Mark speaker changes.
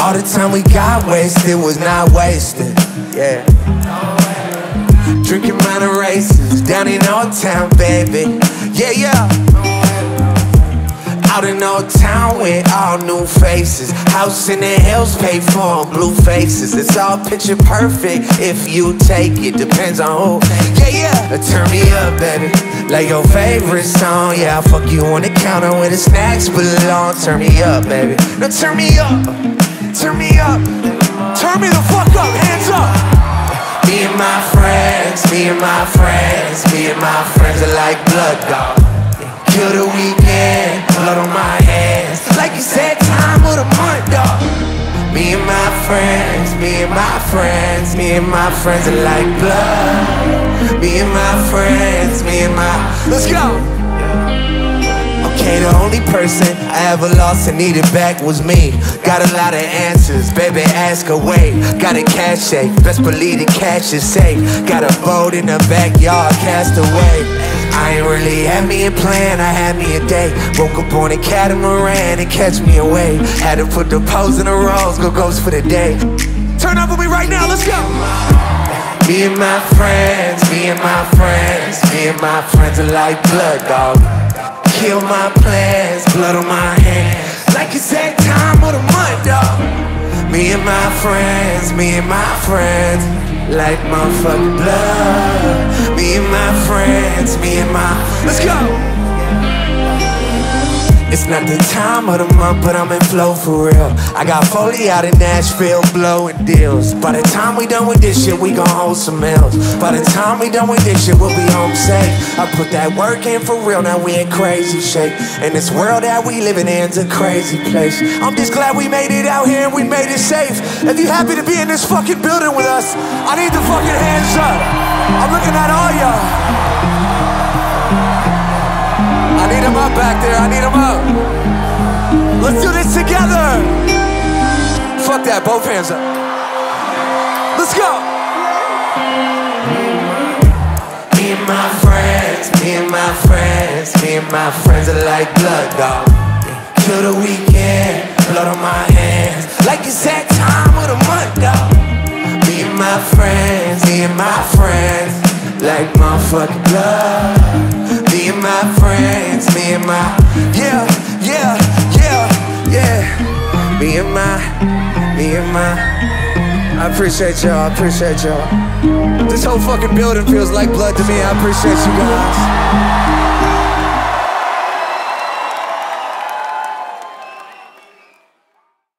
Speaker 1: All the time we got wasted was not wasted. Yeah. Drinking minor races down in Old Town, baby. Yeah, yeah. Out in Old Town with all new faces. House in the hills paid for on blue faces. It's all picture perfect if you take it. Depends on who. Yeah, yeah. Turn me up, baby. Like your favorite song. Yeah, I'll fuck you on the counter where the snacks belong. Turn me up, baby. Now turn me up. Turn me up. Turn me the fuck up. Hands up. Me and my friends, me and my friends, me and my friends are like blood, dog. Kill the weekend, blood on my hands. Like you said, time of the month, dog. Me and my friends, me and my friends, me and my friends are like blood. Me and my friends, me and my... Let's go! Okay, the only person I ever lost and needed back was me. Got a lot of answers, baby, ask away. Got a cash safe, best believe the cash is safe. Got a boat in the backyard, cast away. I ain't really had me a plan, I had me a day. Woke up on a catamaran and catch me away. Had to put the pose in the rolls, go ghost for the day. Turn up with me right now, let's go! Me and my friends, me and my friends, me and my friends are like blood, dog. Kill my plans, blood on my hands. Like you said, time of the month, dog. Me and my friends, me and my friends, like motherfucking blood. Me and my friends, me and my... Let's go! It's not the time of the month, but I'm in flow for real. I got Foley out in Nashville blowing deals. By the time we done with this shit, we gon' hold some meals. By the time we done with this shit, we'll be home safe. I put that work in for real, now we in crazy shape. And this world that we living in's a crazy place. I'm just glad we made it out here and we made it safe. If you happy to be in this fucking building with us, I need the fucking hands up. I'm looking at all y'all. I need them up back there, I need them up. Let's do this together. Fuck that, both hands up. Let's go. Me and my friends, me and my friends, me and my friends are like blood, dog. Kill the weekend, blood on my hands. Like it's that time of the month, dog. Me and my friends, me and my friends, like motherfucking blood. Me and my friends, me and my... Yeah, yeah, yeah, yeah. Me and my... I appreciate y'all, I appreciate y'all. This whole fucking building feels like blood to me, I appreciate you guys.